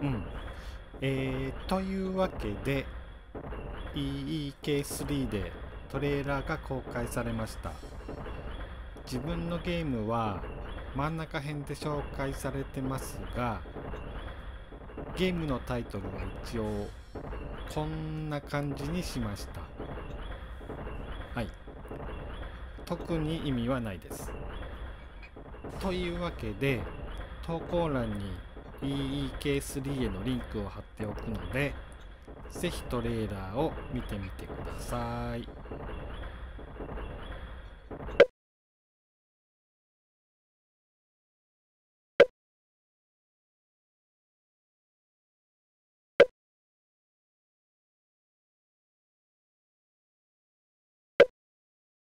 うん。というわけで EEK3 でトレーラーが公開されました。自分のゲームは真ん中辺で紹介されてますが、ゲームのタイトルは一応こんな感じにしました。はい。特に意味はないです。というわけで、投稿欄に EEK3 へのリンクを貼っておくので、ぜひトレーラーを見てみてください。